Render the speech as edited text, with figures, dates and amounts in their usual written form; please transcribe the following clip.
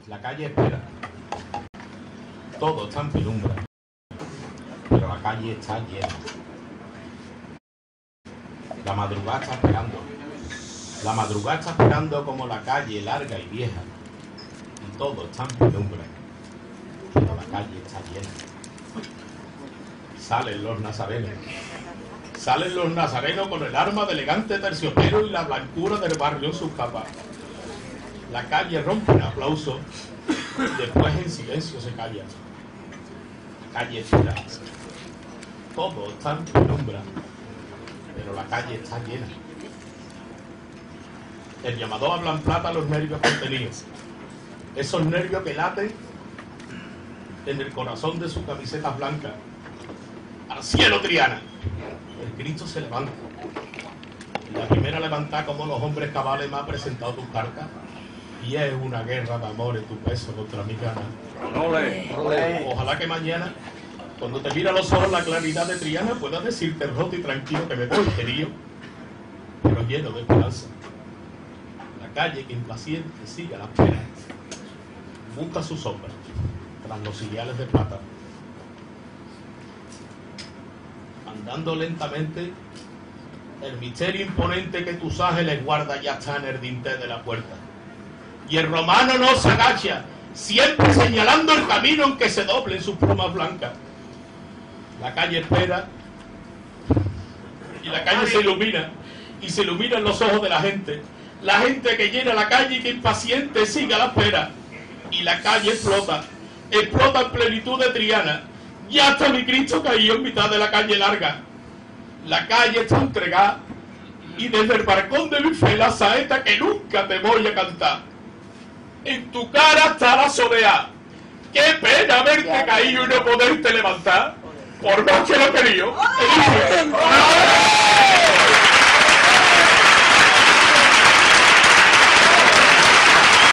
La calle espera. Todo está en penumbra. Pero la calle está llena. La madrugada está esperando. La madrugada está esperando como la calle larga y vieja. Y todo está en penumbra. Pero la calle está llena. Salen los nazarenos. Salen los nazarenos con el arma de elegante terciopelo y la blancura del barrio en sus capas. La calle rompe en aplauso y después en silencio se calla. La calle espera. Todo está en penumbra, pero la calle está llena. El llamador habla en plata los nervios contenidos. Esos nervios que laten en el corazón de su camiseta blanca. ¡Al cielo, Triana! El Cristo se levanta. La primera levantada como los hombres cabales me ha presentado tus cartas. Y es una guerra de amores tu peso contra mi gana. Ojalá que mañana, cuando te mira a los ojos la claridad de Triana, pueda decirte roto y tranquilo que me voy, querido, pero lleno de esperanza. La calle que impaciente sigue a la espera. Busca su sombra tras los sillales de plata. Andando lentamente, el misterio imponente que tus ángeles guarda ya está en el dintel de la puerta. Y el romano no se agacha, siempre señalando el camino en que se doblen sus plumas blancas. La calle espera y la calle se ilumina, y se iluminan los ojos de la gente que llena la calle y que impaciente sigue a la espera. Y la calle explota en plenitud de Triana. Ya está mi Cristo caído en mitad de la calle larga. La calle está entregada y desde el balcón de mi fe la saeta que nunca te voy a cantar. En tu cara está la soleá. Qué pena verte caído y no poderte levantar. Por más que lo quería.